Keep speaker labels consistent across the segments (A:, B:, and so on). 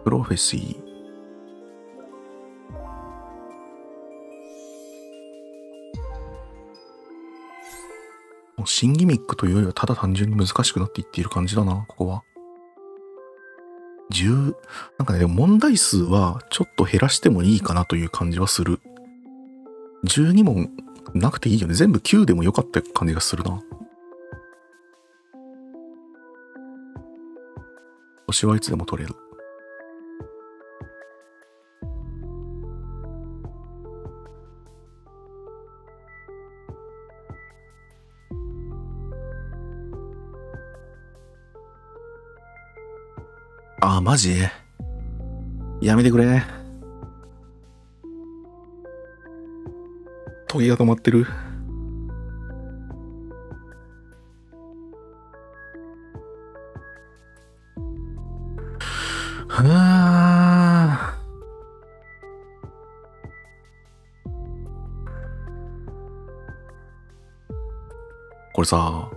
A: プロフェシー。もう新ギミックというよりはただ単純に難しくなっていっている感じだな、ここは。なんかね、でも問題数はちょっと減らしてもいいかなという感じはする。12問なくていいよね。全部9でもよかった感じがするな。星はいつでも取れる。ああ、マジ？やめてくれ。トゲが止まってる。はあ。これさ、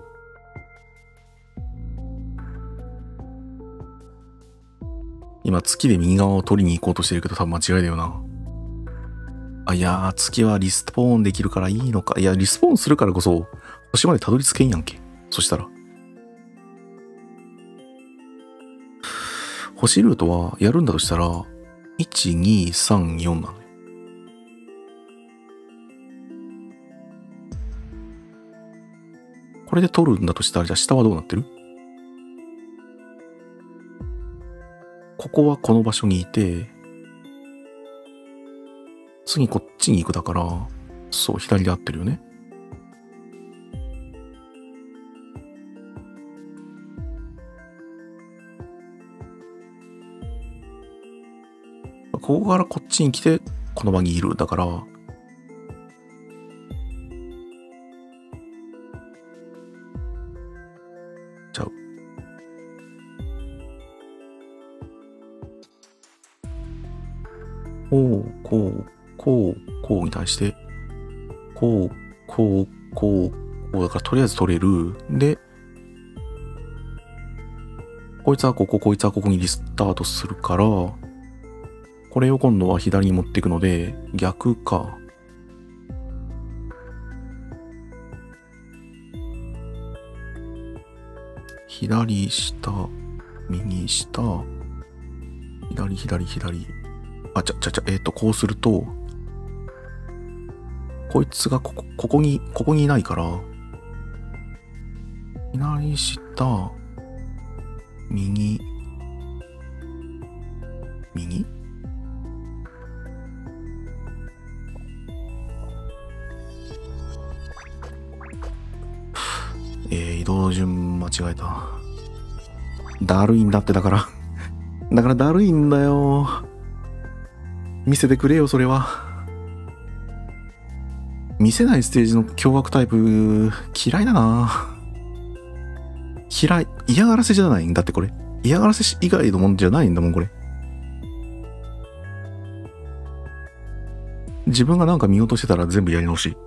A: 今月で右側を取りに行こうとしてるけど多分間違いだよな。あ、いやー、月はリスポーンできるからいいのか。いや、リスポーンするからこそ星までたどり着けんやんけ。そしたら星ルートはやるんだとしたら1、2、3、4なのよ。これで取るんだとしたら、じゃあ下はどうなってる？ここはこの場所にいて、次こっちに行くだから、そう、左で合ってるよね。ここからこっちに来て、この場にいる。だから、ちゃう。こう、こう、こう、こうに対して、こう、こう、こう、こう、だからとりあえず取れる。で、こいつはここ、こいつはここにリスタートするから、これを今度は左に持っていくので、逆か。左下、右下、左、左、左。あ、こうすると、こいつがここにいないから、左下、右、右？移動順間違えた。だるいんだってだからだるいんだよ。見せてくれよ、それは。見せないステージの凶悪タイプ、嫌いだな。嫌い。嫌がらせじゃないんだってこれ。嫌がらせ以外のもんじゃないんだもん、これ。自分がなんか見落としてたら全部やり直し。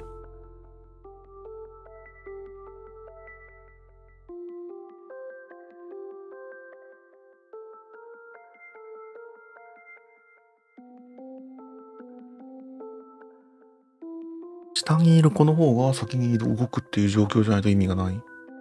A: 下にいる子の方が先に動くっていう状況じゃないと意味がない。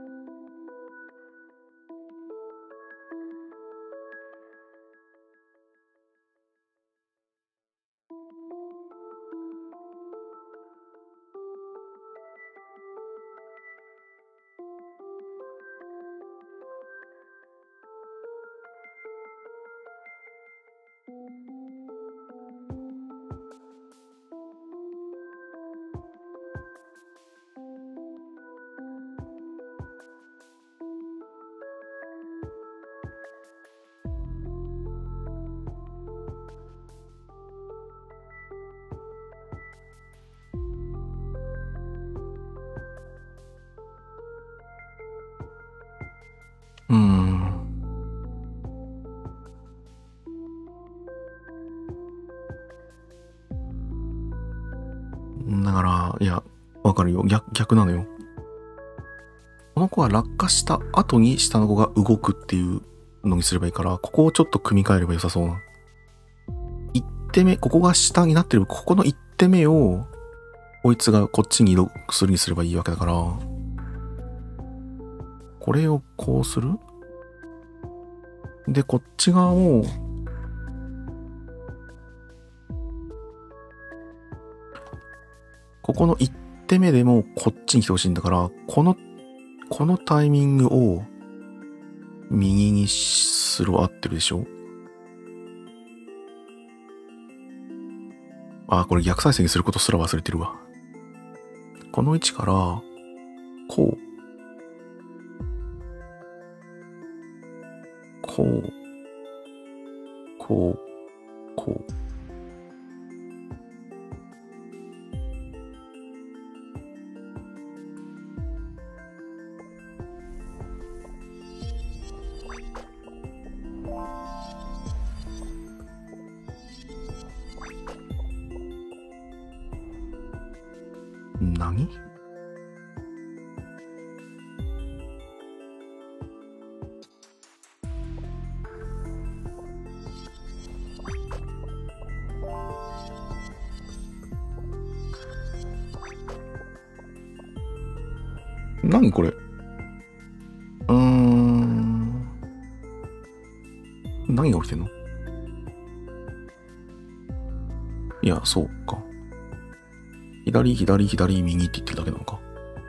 A: だから、いや、わかるよ。逆なのよ。この子は落下した後に下の子が動くっていうのにすればいいから、ここをちょっと組み替えれば良さそうな。 手目、ここが下になってる、ここの1手目を、こいつがこっちに移動するにすればいいわけだから、これをこうする？で、こっち側を、ここの1手目でもこっちに来てほしいんだから、このタイミングを右にする合ってるでしょ？あ、これ逆再生にすることすら忘れてるわ。この位置から、こう。こう。こう。こう。何？何これ？何が起きてんの？いや、そうか。左、左、左、右って言ってるだけなのか。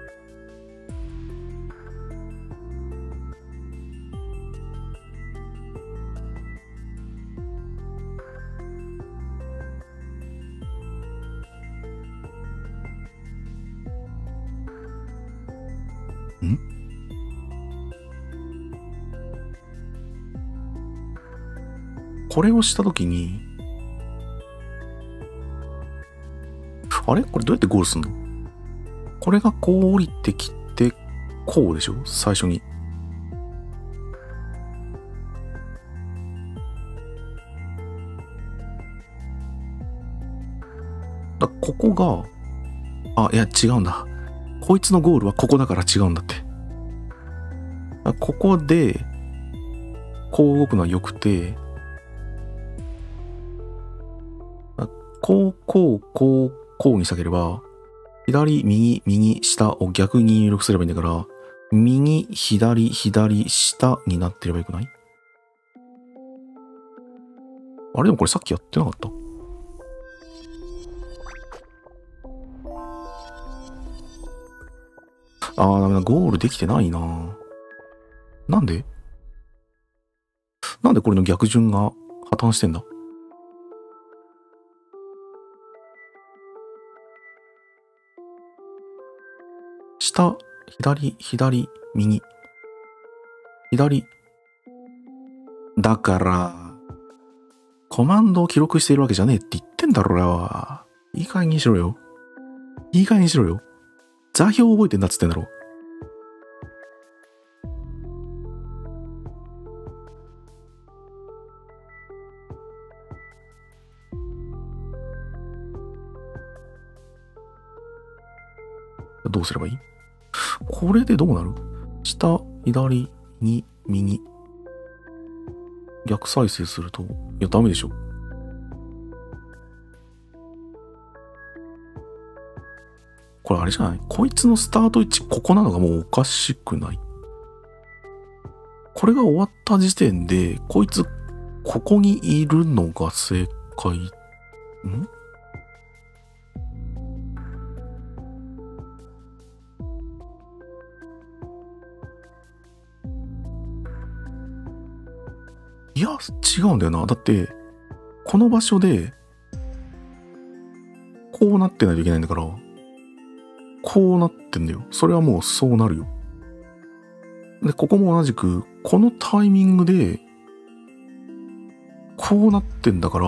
A: ん？これをしたときに、あれこれどうやってゴールすんの？これがこう降りてきて、こうでしょ？最初に。ここが、あ、いや違うんだ。こいつのゴールはここだから違うんだって。ここで、こう動くのは良くて、こう、こう、こう、こうにしたければ、左、右、右、下を逆に入力すればいいんだから、右、左、左、下になってればよくない？あれでもこれさっきやってなかった？あー、ダメだ。ゴールできてないな。なんでこれの逆順が破綻してんだ？下、左、左、右。左。だから、コマンドを記録しているわけじゃねえって言ってんだろよ。いい加減にしろよ。いい加減にしろよ。座標覚えてんだっつってんだろ。どうすればいい？これでどうなる？下、左、に、右。逆再生すると、いや、ダメでしょ。これあれじゃない？こいつのスタート位置、ここなのがもうおかしくない？これが終わった時点で、こいつ、ここにいるのが正解。ん？いや、違うんだよな。だって、この場所で、こうなってないといけないんだから、こうなってんだよ。それはもうそうなるよ。で、ここも同じく、このタイミングで、こうなってんだから、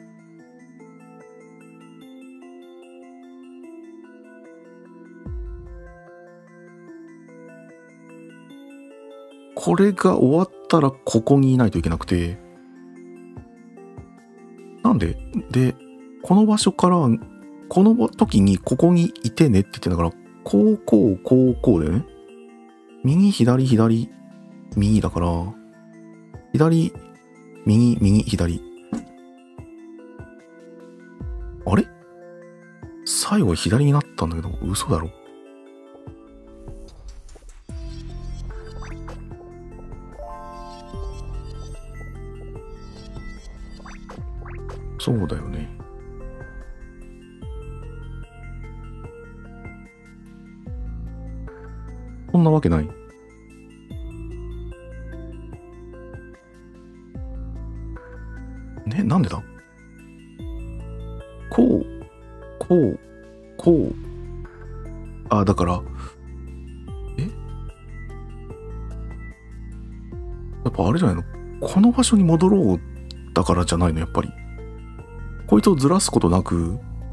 A: これが終わったらここにいないといけなくて、なんで？で、この場所から、この時にここにいてねって言ってんだから、こう、こう、こう、こうだよね。右、左、左、右だから、左、右、右、左。 最後左になったんだけど、嘘だろ。そうだよね。そんなわけない。ね、なんでだ？こう、こう、こう。あ、だから、やっぱあれじゃないの？この場所に戻ろうだからじゃないの、やっぱり。こいつをずらすことなく、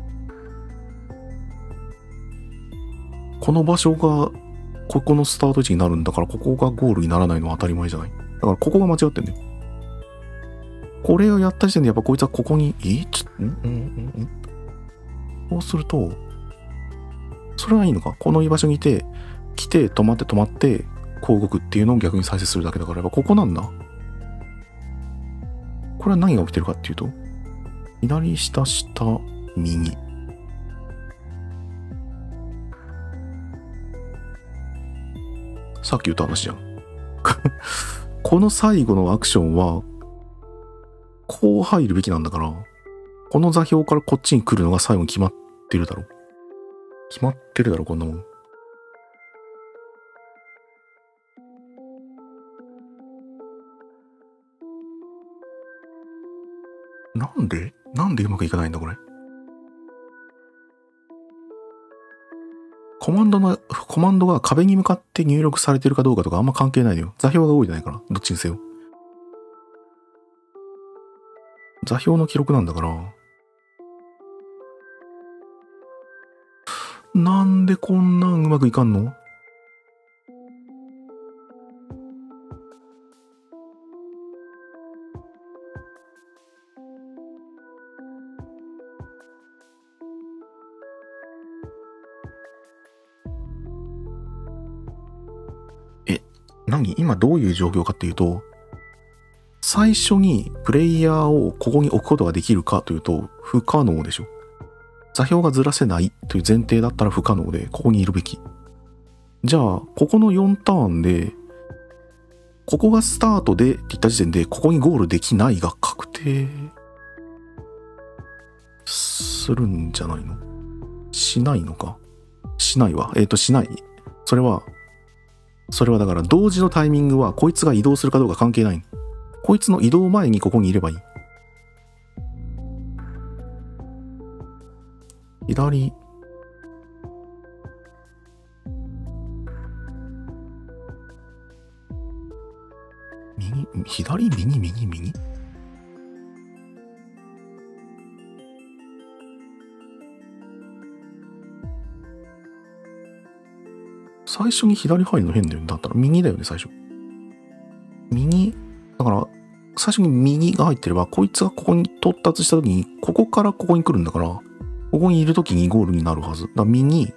A: この場所がここのスタート位置になるんだから、ここがゴールにならないのは当たり前じゃない？だからここが間違ってんだよ。これをやった時点でやっぱこいつはここに、そうすると、それはいいのか？この居場所にいて、来て、止まって止まって、こう動くっていうのを逆に再生するだけだから、やっぱここなんだ。これは何が起きてるかっていうと、左下下、右。さっき言った話じゃん。この最後のアクションは、こう入るべきなんだから、この座標からこっちに来るのが最後に決まってるだろ。決まってるだろ、こんなもん。なんでうまくいかないんだ、これ。コマンドが壁に向かって入力されてるかどうかとかあんま関係ないのよ。座標が多いじゃないから、どっちにせよ。座標の記録なんだから。なんでこんなんうまくいかんの？今どういう状況かっていうと、最初にプレイヤーをここに置くことができるかというと不可能でしょ。座標がずらせないという前提だったら不可能で、ここにいるべき。じゃあ、ここの4ターンで、ここがスタートでって言った時点で、ここにゴールできないが確定するんじゃないの？しないのか？しないわ。しない。それはだから同時のタイミングはこいつが移動するかどうか関係ない。こいつの移動前にここにいればいい。左。左、右。最初に左入るの変だよね。だったら右だよね、最初。右。だから、最初に右が入ってれば、こいつがここに到達した時に、ここからここに来るんだから、ここにいる時にゴールになるはず。だから右。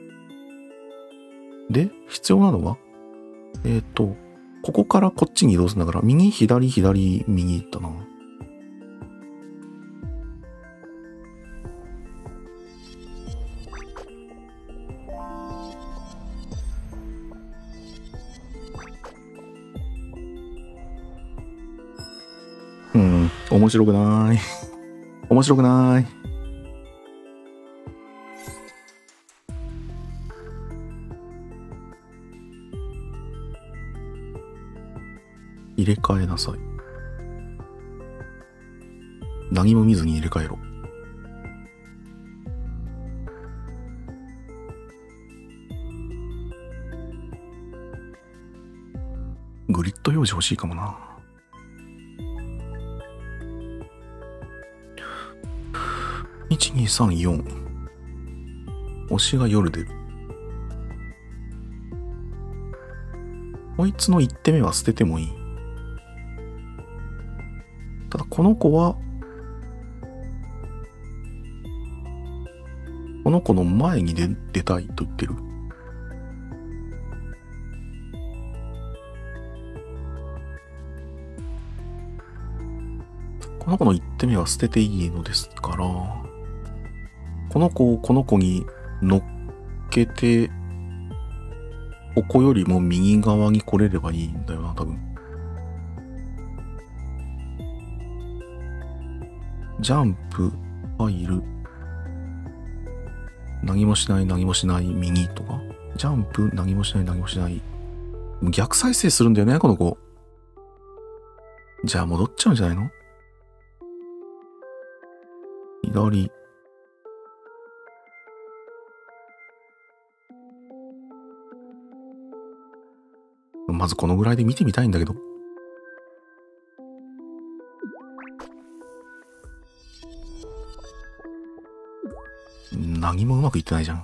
A: で、必要なのはここからこっちに移動するんだから、右、左、右だな。面白くない。面白くない。入れ替えなさい。何も見ずに入れ替えろ。グリッド表示欲しいかもな。1234。推しが夜出る。こいつの1手目は捨ててもいい。ただこの子はこの子の前に出たいと言ってる。この子の1手目は捨てていいのですから、 この子をこの子に乗っけて、ここよりも右側に来れればいいんだよな、多分。ジャンプ、入る。何もしない、何もしない、右とか。ジャンプ、何もしない、何もしない。逆再生するんだよね、この子。じゃあ戻っちゃうんじゃないの？左。まずこのぐらいで見てみたいんだけど。何もうまくいってないじゃん。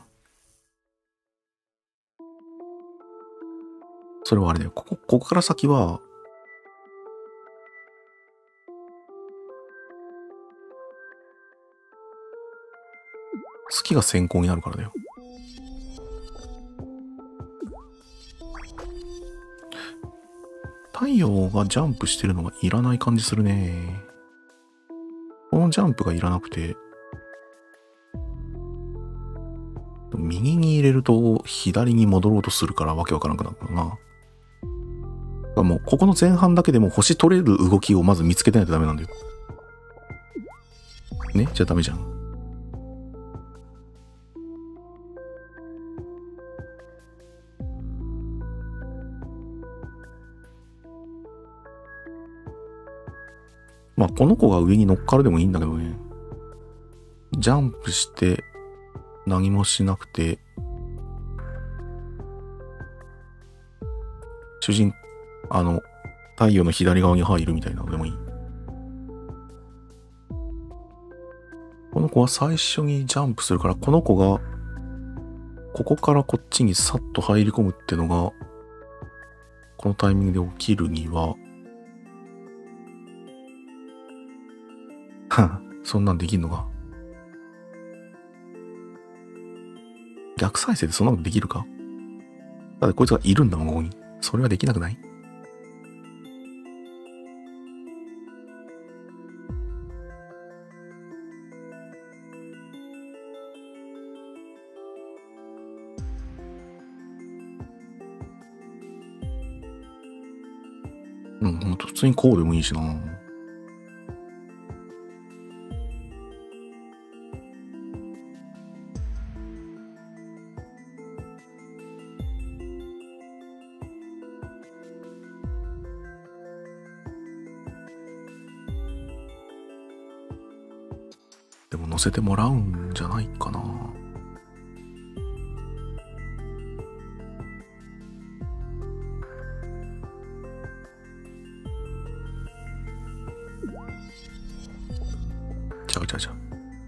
A: それはあれだよ。ここから先は、月が先行になるからだよ。太陽がジャンプしてるのがいらない感じするね。このジャンプがいらなくて、右に入れると左に戻ろうとするからわけわからなくなるな。もうここの前半だけでも星取れる動きをまず見つけてないとダメなんだよ。ね？じゃあダメじゃん。まあこの子が上に乗っかるでもいいんだけどね。ジャンプして何もしなくて、太陽の左側に入るみたいなのでもいい。この子は最初にジャンプするから、この子が、ここからこっちにさっと入り込むってのが、このタイミングで起きるには、そんなんできんのか。逆再生でそんなことできるか？だってこいつがいるんだもん、ここに。それはできなくない？ほんと普通にこうでもいいしな。でも乗せてもらうんじゃないかな。ちゃうちゃうちゃう。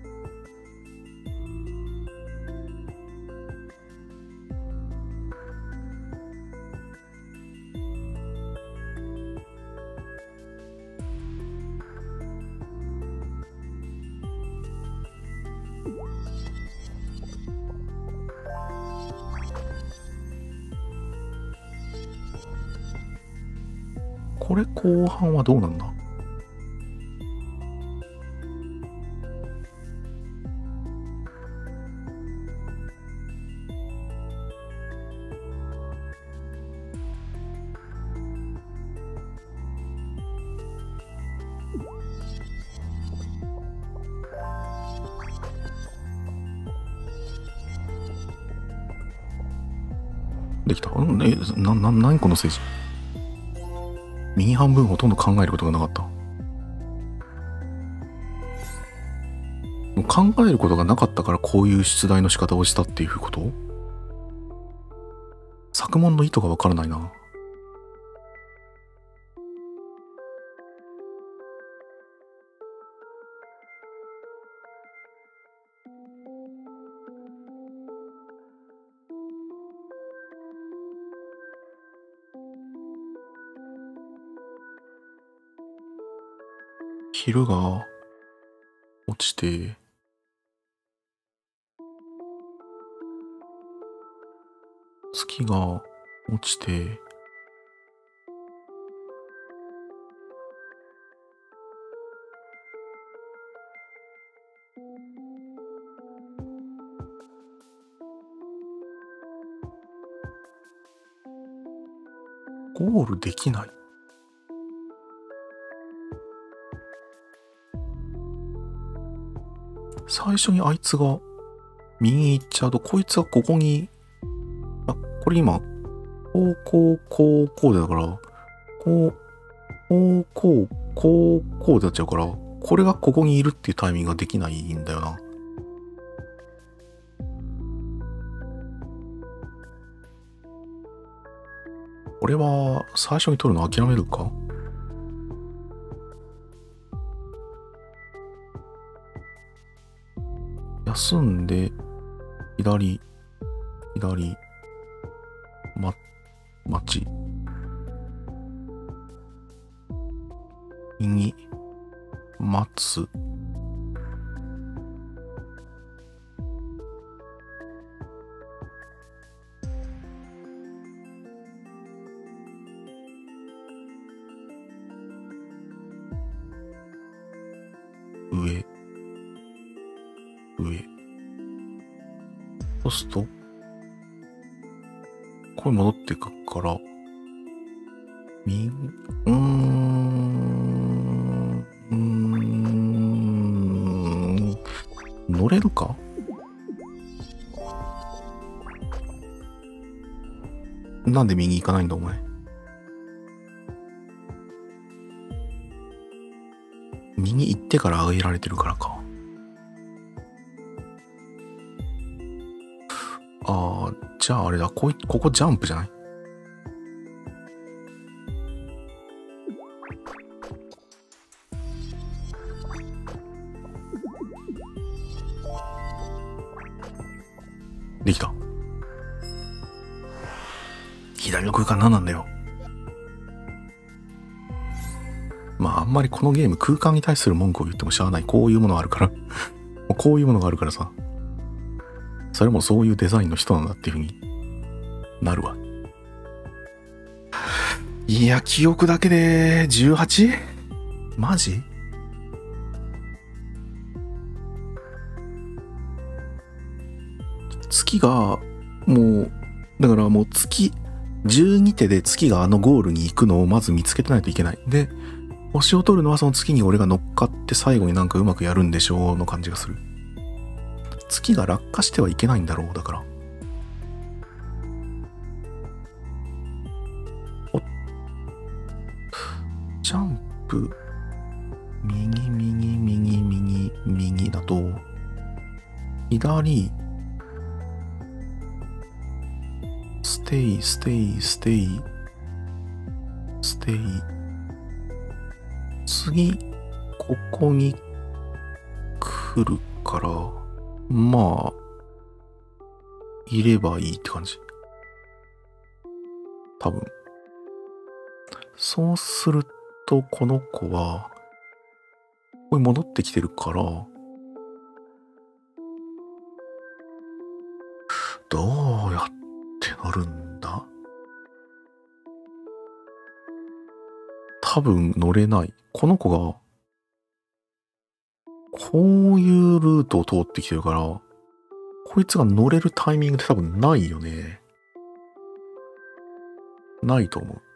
A: これ後半はどうなんだ？できた。何この政治。右半分ほとんど考えることがなかった。考えることがなかったからこういう出題の仕方をしたっていうこと？作問の意図がわからないな。昼が落ちて、月が落ちて、 ゴールできない。最初にあいつが右行っちゃうと、こいつはここに、あ、これ今、こうでだから、こうでなっちゃうから、これがここにいるっていうタイミングができないんだよな。これは最初に取るの諦めるか？休んで、左、待ち。右、待つ。上。そうすると、これ戻ってくから、乗れるか？なんで右行かないんだお前。右行ってから上げられてるからか。じゃああれだ、ここジャンプじゃない？できた。左の空間何なんだよ。まああんまりこのゲーム空間に対する文句を言ってもしゃあない。こういうものがあるからこういうものがあるからさ、それもそういうデザインの人なんだっていう風になるわ。いや、記憶だけで 18？ マジ？月がもう、だからもう月12手で月があのゴールに行くのをまず見つけてないといけない。で、星を取るのはその月に俺が乗っかって最後になんかうまくやるんでしょうの感じがする。月が落下してはいけないんだろう、だから。ジャンプ、右だと、左、ステイ。次、ここに来るから、まあ、いればいいって感じ。多分。そうすると、この子は、ここに戻ってきてるから、どうやって乗るんだ？多分乗れない。この子が、こういうルートを通ってきてるから、こいつが乗れるタイミングって多分ないよね。ないと思う。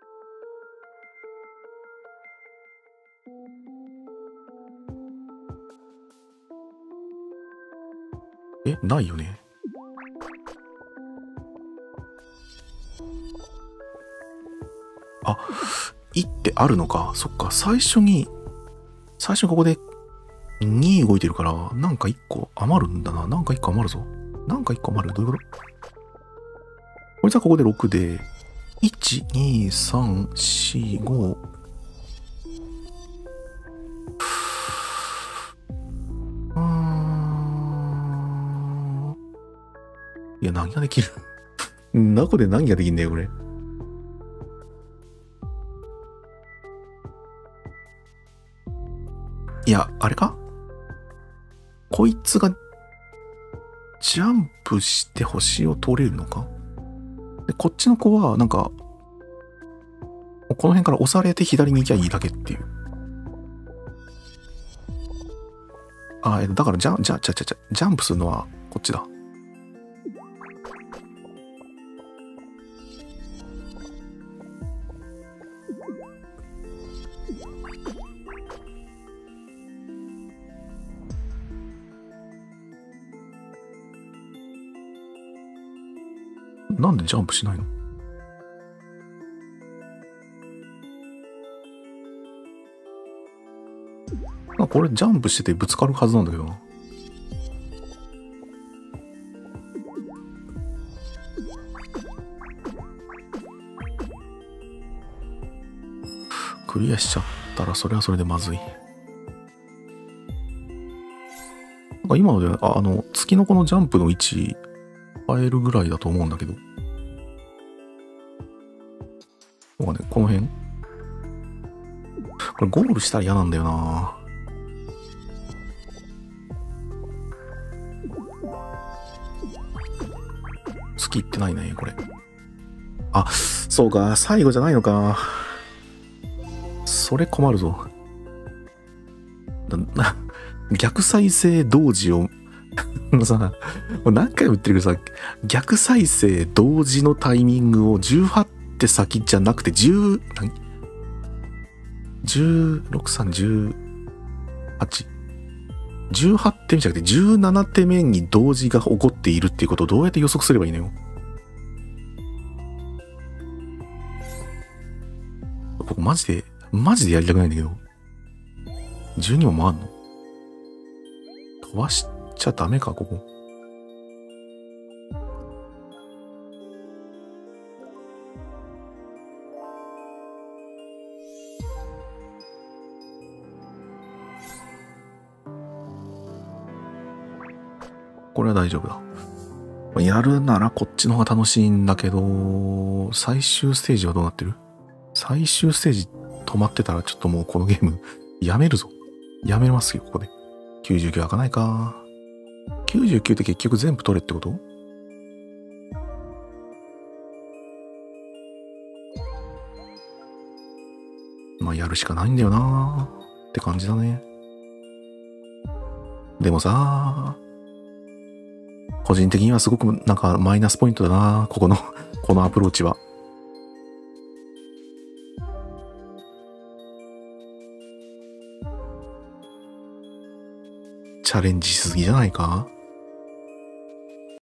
A: ないよね。あ、1ってあるのか。そっか。最初にここで2動いてるから、なんか1個余るんだな。なんか1個余るぞ。なんか1個余る。どういうこと？こいつはここで6で、1、2、3、4、5。いや、何ができるどこで何ができんだよ、これ。いや、あれか？こいつがジャンプして星を取れるのか？で、こっちの子は、なんか、この辺から押されて左に行きゃいいだけっていう。だからジャンプするのはこっちだ。 なんでジャンプしないの？これジャンプしててぶつかるはずなんだけどな。クリアしちゃったらそれはそれでまずい。なんか今ので、月のこのジャンプの位置変えるぐらいだと思うんだけど。この辺これゴールしたら嫌なんだよな。月行ってないね、これ。あ、そうか、最後じゃないのか。それ困るぞ。逆再生同時をさ、何回も言ってるけどさ、逆再生同時のタイミングを18手先じゃなくて10、16、3、18。18手目じゃなくて17手目に同時が起こっているっていうことをどうやって予測すればいいのよ。ここマジでやりたくないんだけど。12も回んの？飛ばしちゃダメか、ここ。これは大丈夫だ。やるならこっちの方が楽しいんだけど、最終ステージはどうなってる？最終ステージ止まってたらちょっともうこのゲームやめるぞ。やめますよ、ここで。99開かないか。99って結局全部取れってこと？まあやるしかないんだよなって感じだね。でもさ、個人的にはすごくなんかマイナスポイントだな、このアプローチは。チャレンジしすぎじゃないか？